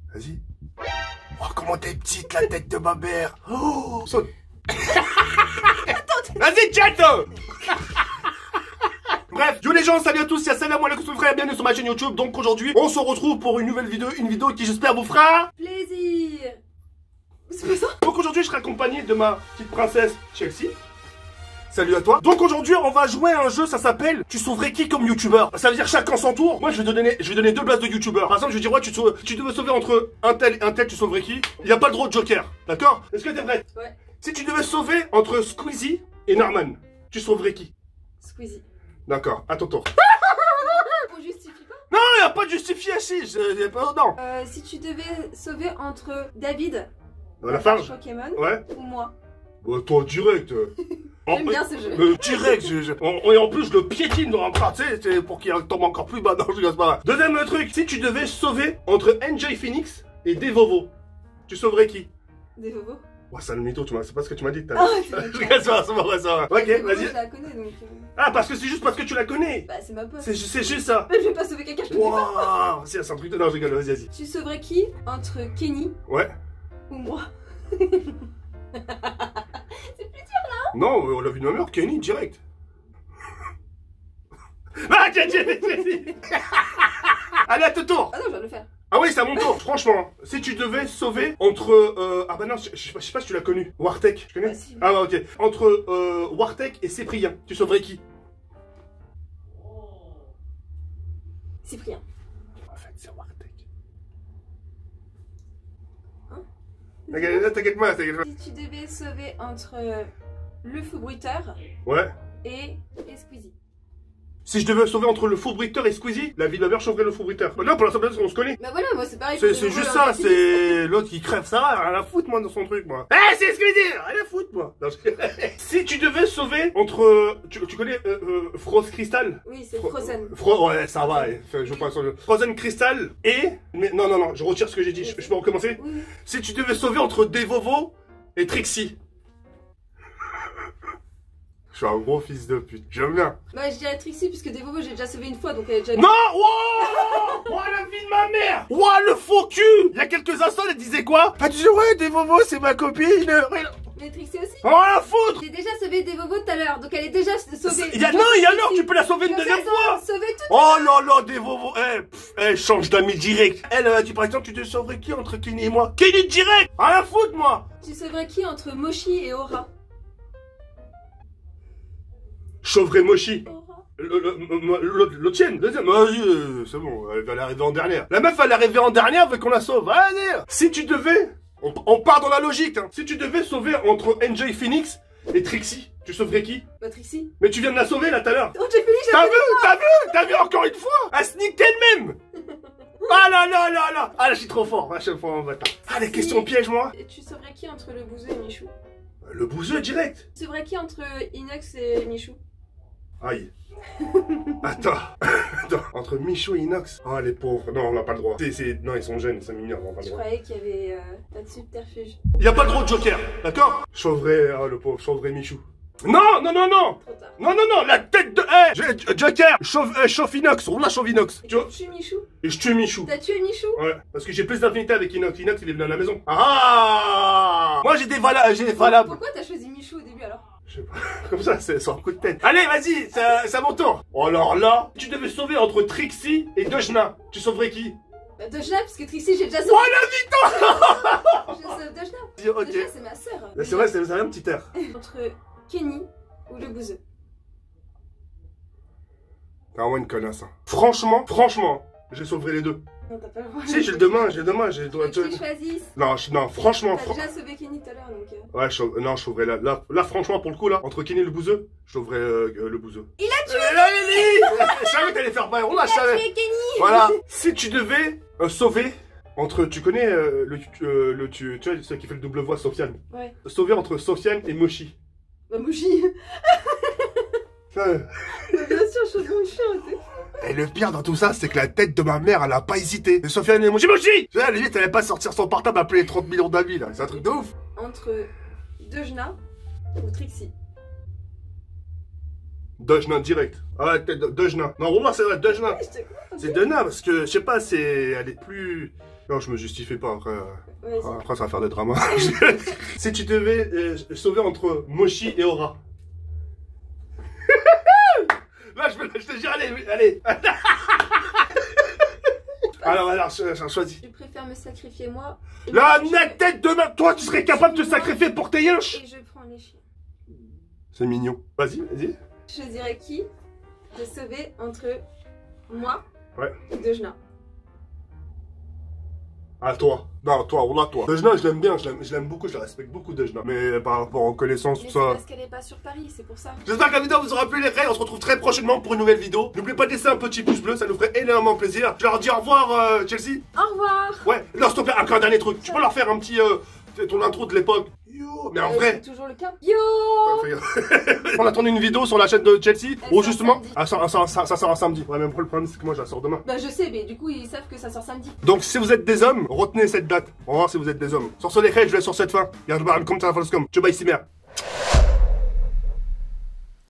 Vas-y. Oh, comment t'es petite, la tête de ma mère. Oh, saute. Vas-y, chat. Bref, yo les gens, salut à tous, c'est salam alaikum frère, bienvenue sur ma chaîne YouTube. Donc aujourd'hui, on se retrouve pour une nouvelle vidéo, qui j'espère vous fera plaisir. C'est pas ça? Donc aujourd'hui, je serai accompagné de ma petite princesse Chelsea. Salut à toi. Donc aujourd'hui, on va jouer à un jeu, ça s'appelle Tu sauverais qui comme youtubeur. Ça veut dire chacun son tour. Moi, je vais donner deux places de youtubeurs. Par exemple, je vais dire ouais, tu devais sauver entre un tel et un tel, tu sauverais qui? Il n'y a pas le droit de joker, d'accord? Est-ce que t'es prête? Ouais. Si tu devais sauver entre Squeezie et Norman, tu sauverais qui? Squeezie. D'accord, à ton tour. On justifie pas? Non, il n'y a pas de justifié, si, non. Si tu devais sauver entre David, La farge? Pokémon, Ouais. ou moi. Bah, toi, direct. J'aime bien ce jeu. Direct, et en plus, je le piétine dans un tu sais, pour qu'il tombe encore plus bas. Non, je rigole pas. Deuxième truc, si tu devais sauver entre NJ Phoenix et Devovo, tu sauverais qui? Des Vovo. Ouais, c'est le mytho, c'est pas ce que tu m'as dit tout à l'heure. Ah, je rigole, ça va. Ok, vas-y. Je la connais donc. Ah, parce que c'est juste parce que tu la connais. Bah, c'est ma pote. C'est juste ça. Je vais pas sauver quelqu'un, je te dis pas. Waouh, c'est un truc de. Non, je rigole, vas-y. Tu sauverais qui entre Kenny Ouais. ou moi? Non, on l'a vu de ma mère, Kenny, direct. Ah, tiens. Allez, à ton tour. Ah non, je viens de le faire. Ah oui, c'est à mon tour, franchement. Si tu devais sauver entre... ah bah non, je sais pas si tu l'as connu. Wartek, tu connais? Ah, si. Ah ouais, ok. Entre Wartek et Cyprien, tu sauverais qui? Cyprien. En fait, c'est Wartek. Hein? T'inquiète pas. Si tu devais sauver entre le fou bruiteur Ouais. et Squeezie. Si je devais sauver entre le faux bruiteur et Squeezie, la vie de ma mère sauverait le faux bruiteur. Non, pour la simple raison qu'on se connaît. Bah voilà, moi c'est pareil. C'est juste ça, c'est l'autre qui crève ça, rien à foutre moi dans son truc moi. Eh c'est Squeezie, rien à foutre moi. Non, si tu devais sauver entre, tu connais Frost Crystal? Oui, c'est Frozen. Ouais, ça va, je pense Frozen Crystal et... Mais non, je retire ce que j'ai dit, je peux recommencer? Oui. Si tu devais sauver entre Devovo et Trixie. Je suis un gros fils de pute, j'aime bien. Bah je dirais Trixie puisque des Vovo j'ai déjà sauvé une fois donc elle est déjà... Non! Wow! Oh la vie de ma mère! Wow le faux cul! Il y a quelques instants elle disait quoi? Elle disait ouais des Vovo c'est ma copine. Mais Trixie aussi? Oh la foutre! J'ai déjà sauvé des Vovo tout à l'heure donc elle est déjà sauvée. Non il y a l'heure tu peux la sauver une deuxième fois! Sauver tout. Oh là des Vovo! Change d'amis direct! Elle a dit par exemple tu te sauverais qui entre Kenny et moi? Kenny direct! Rien à foutre moi! Tu sauverais qui entre Mochi et Aura? Je sauverais Mochi. Aura. L'autre tienne, deuxième. Vas-y, c'est bon, elle va arriver en dernière. La meuf, elle est arrivée en dernière, veut qu'on la sauve. Allez! Si tu devais, on part dans la logique, hein. Si tu devais sauver entre NJ Phoenix et Trixie, tu sauverais qui? Bah Trixie. Mais tu viens de la sauver là tout à l'heure. Oh j'ai fini, T'as vu encore une fois? Elle sneak elle-même. Ah là. Ah là, je suis trop fort. À chaque fois, on va. Ah, les questions pièges, moi. Et tu sauverais qui entre le bouseux et Michou? Le bouseux direct. Tu sauverais qui entre Inox et Michou? Aïe. Attends. Entre Michou et Inox. Oh les pauvres. Non, on n'a pas le droit. Non, ils sont jeunes, ils sont mignons, on n'a pas le Je droit. croyais qu'il y avait pas de subterfuge. Il n'y a pas le droit de joker, d'accord? Je sauverais, oh le pauvre, je sauverais Michou. Non! Trop tard. Non, la tête de... Joker! Chauffe Inox, on la chauffe Inox. Et tu tues Michou? Et je tue Michou. T'as tué Michou? Ouais, parce que j'ai plus d'affinité avec Inox. Inox, il est venu à la maison. Ah! Moi, j'ai des valables. Pourquoi t'as choisi Michou au début alors? Je sais pas, comme ça, c'est sur un coup de tête. Allez, vas-y, c'est à mon tour. Oh, alors là, tu devais sauver entre Trixie et Dejna. Tu sauverais qui? Bah Dejna, parce que Trixie j'ai déjà sauvé. Oh, la victoire! Je sauve Dejna. Ok. Dejna c'est ma sœur. C'est vrai, c'est un petit air. Entre Kenny ou le bouseux? T'es vraiment une connasse, hein. Franchement, je sauverai les deux. Non, t'as pas le droit. Si, j'ai le demain, j'ai Tu choisisses. Non, franchement. T'as déjà sauvé Kenny tout à l'heure donc. Ouais, je sauverai là, franchement, pour le coup, là, entre Kenny et le bouseux, je sauverai le bouseux. Il a tué Je savais que t'allais faire pareil, on l'a Il a savait. tué Kenny. Voilà, si tu devais sauver entre, tu connais tu vois, celui qui fait le double voix, Sofiane. Ouais. Sauver entre Sofiane et Mochi. Bah Mochi. Bah, bien sûr, je sauve Mochi. Et le pire dans tout ça, c'est que la tête de ma mère, elle a pas hésité. Et Sofiane et Mochi. Tu vois, à la limite, elle allait pas sortir son portable, appeler les 30 millions d'amis, là. C'est un truc de ouf. Entre Dejna ou Trixie? Dejna direct. Ah ouais, Dejna. Non, vraiment, c'est vrai, Dejna. Ouais, je te crois. C'est Dejna parce que, je sais pas, elle est plus... Non, je me justifie pas après. Vas-y. Après, ça va faire des dramas. Si tu devais sauver entre Mochi et Aura. Là, je te dis, allez. Alors, choisis. Je préfère me sacrifier moi. La tête de ma... Toi, tu serais capable de te sacrifier pour tes yinches. Et je prends les chiens. C'est mignon. Vas-y. Je dirais qui de sauver entre moi Ouais. et Dejna. Ah, toi. Non, toi. Dejna, je l'aime bien, je l'aime beaucoup, je la respecte beaucoup, Dejna. Mais par rapport aux connaissances, Mais tout c'est ça... parce qu'elle est pas sur Paris, c'est pour ça. J'espère que la vidéo vous aura plu les frères, on se retrouve très prochainement pour une nouvelle vidéo. N'oubliez pas de laisser un petit pouce bleu, ça nous ferait énormément plaisir. Je leur dis au revoir Chelsea. Au revoir. Ouais, non s'il te plaît, encore un dernier truc. Tu peux leur faire un petit... ton intro de l'époque. Yo, mais en vrai... C'est toujours le cas. Yo. On attend une vidéo sur la chaîne de Chelsea, Elle où sort justement... samedi. Ça sort un samedi. Ouais, mais le problème c'est que moi je la sors demain. Bah je sais, mais du coup ils savent que ça sort samedi. Donc si vous êtes des hommes, retenez cette date. On va voir si vous êtes des hommes. Sur ce les frères, je vais sur cette fin. Y'a comme ça, comme. Ciao, bye, Simer.